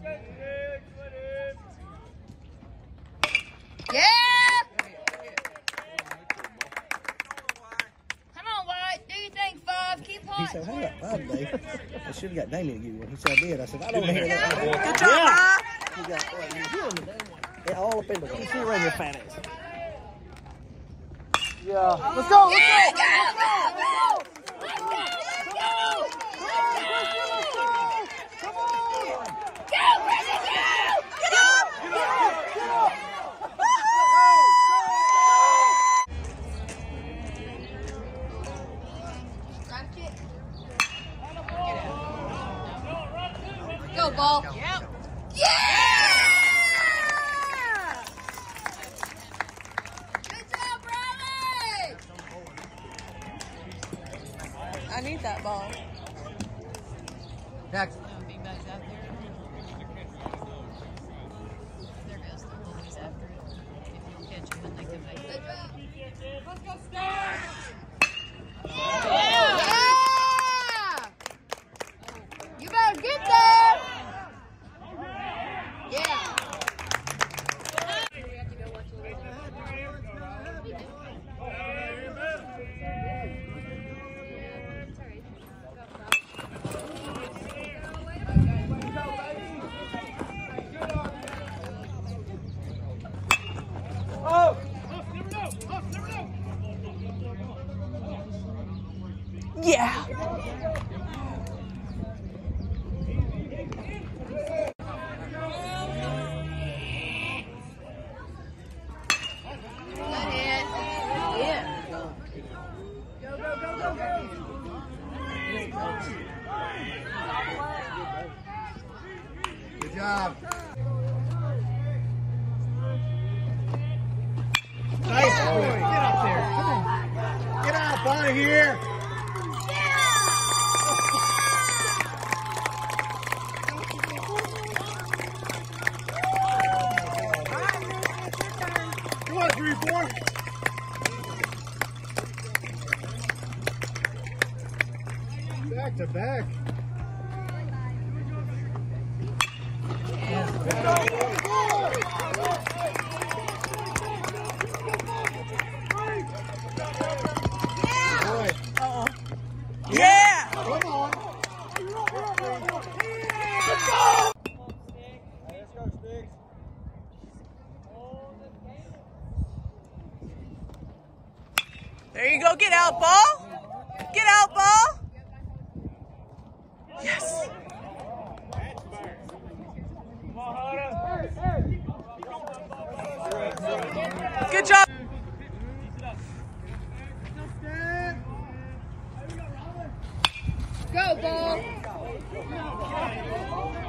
Yeah! Come on, White. Do your thing, 5. Keep He punching. said, I got 5 today. I should have got Damien to give you one. He said, I did. I said, I don't want to hear that. Good job, Bob. He got what? Yeah, all up in the way. See around your fat ass. Yeah. Let's go. Let's Yeah, go. go, go, go! Go, ball. Yep. Yeah! Good job, Rylan! I need that ball. Next. Big bags out there. There goes the bullies after it. If you'll catch them when they come back. Good job. Let's go, Star! Yeah! You better get there! Yeah! Yeah. Good hit. Yeah. Good job. Nice boy. Get up there. Come on. Get up out of here. Come on, 3, 4. Back to back. Yeah. Come on. Let's go, Sticks. There you go. Get out, ball. Get out, ball. Yes. Good job. Go, ball.